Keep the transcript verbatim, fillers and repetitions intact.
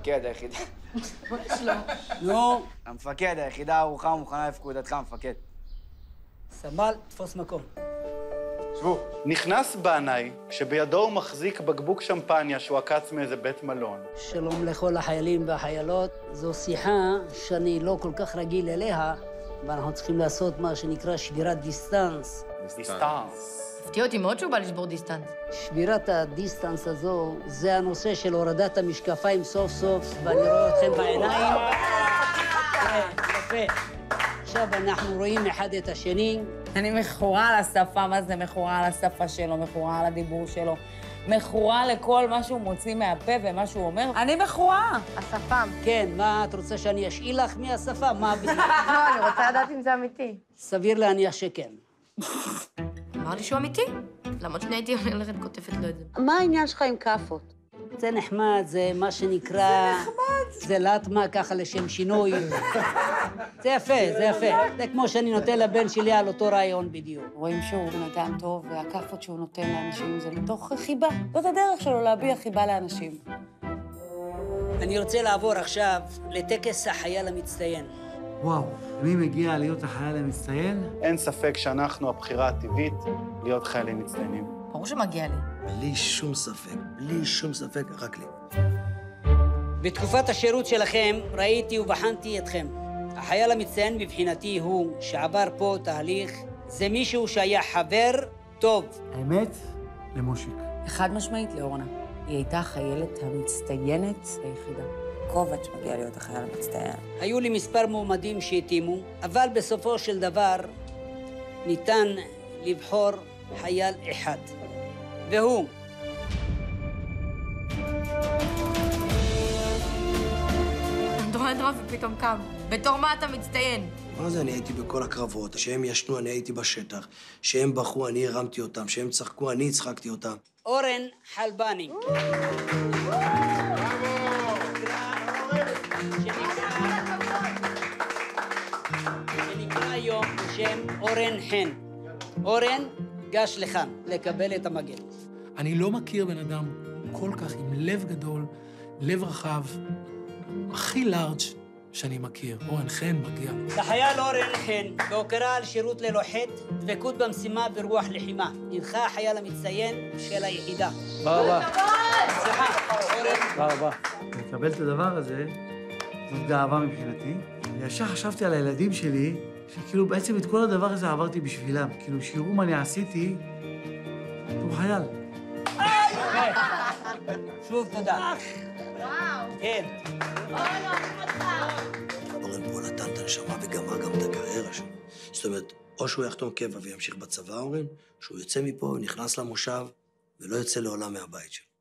המפקד היחידה. מה יש לו? נו, המפקד, היחידה ערוכה ומוכנה לפקודתך, המפקד. סמל, תפוס מקום. שבו. נכנס בנאי, שבידו הוא מחזיק בקבוק שמפניה שהוא עקץ מאיזה בית מלון. שלום לכל החיילים והחיילות. זו שיחה שאני לא כל כך רגיל אליה, ואנחנו צריכים לעשות מה שנקרא שבירת דיסטנס. דיסטנס. הפתיע אותי מאוד שהוא בא לשבור דיסטנס. שבירת הדיסטנס הזו, זה הנושא של הורדת המשקפיים סוף סוף, ואני רואה אתכם בעיניים. יפה. עכשיו אנחנו רואים אחד את השני. אני מכורה על השפה, מה זה מכורה על השפה שלו, מכורה על הדיבור שלו, מכורה לכל מה שהוא מוציא מהפה ומה שהוא אומר. אני מכורה. השפם. כן, מה, את רוצה שאני אשאיל לך מהשפה? מה בדיוק? לא, אני רוצה לדעת אם זה אמיתי. סביר להניח שכן. אמר לי שהוא אמיתי. למרות שאני הייתי הולכת כותפת לו את זה. מה העניין שלך עם כאפות? זה נחמד, זה מה שנקרא... זה נחמד. זה לטמה ככה לשם שינוי. זה יפה, זה יפה. זה כמו שאני נותן לבן שלי על אותו רעיון בדיוק. רואים שהוא בן אדם טוב, והכאפות שהוא נותן לאנשים זה מתוך חיבה. זאת הדרך שלו להביע חיבה לאנשים. אני רוצה לעבור עכשיו לטקס החייל המצטיין. וואו, מי מגיע להיות החייל המצטיין? אין ספק שאנחנו הבחירה הטבעית להיות חיילים מצטיינים. ברור שמגיע לי. בלי שום ספק, בלי שום ספק, רק לי. בתקופת השירות שלכם ראיתי ובחנתי אתכם. החייל המצטיין מבחינתי הוא שעבר פה תהליך, זה מישהו שהיה חבר טוב. האמת, למושיק. חד משמעית לאורנה. היא הייתה החיילת המצטיינת היחידה. קובץ' מגיע להיות החייל המצטיין. היו לי מספר מועמדים שהתאימו, אבל בסופו של דבר ניתן לבחור חייל אחד, והוא דורן דרוף ופתאום קם. בתור מה אתה מצטיין? מה זה, אני הייתי בכל הקרבות, שהם ישנו, אני הייתי בשטח, שהם בכו, אני הרמתי אותם, שהם צחקו, אני הצחקתי אותם. אורן חלבני. שנקרא היום בשם אורן חן. אורן, גש לכאן לקבל את המגן. אני לא מכיר בן אדם כל כך עם לב גדול, לב רחב, הכי לארג' שאני מכיר. אורן חן מגיע. לחייל אורן חן, בהוקרה על שירות ללא חטא, דבקות במשימה ברוח לחימה. הנחה החייל המצטיין של היחידה. תודה רבה. סליחה, אורן. תודה רבה. לקבל את הדבר הזה, זאת גאווה מבחינתי. ישר חשבתי על הילדים שלי, שכאילו בעצם את כל הדבר הזה עברתי בשבילם. כאילו, שיראו מה אני עשיתי, הוא חייל. שוב תודה. וואו. כן. אורן פה נתן את הנשמה וגמר גם את הקריירה שלו. זאת אומרת, או שהוא יחתום קבע וימשיך בצבא, אורן, שהוא יוצא מפה, נכנס למושב, ולא יוצא לעולם מהבית שלו.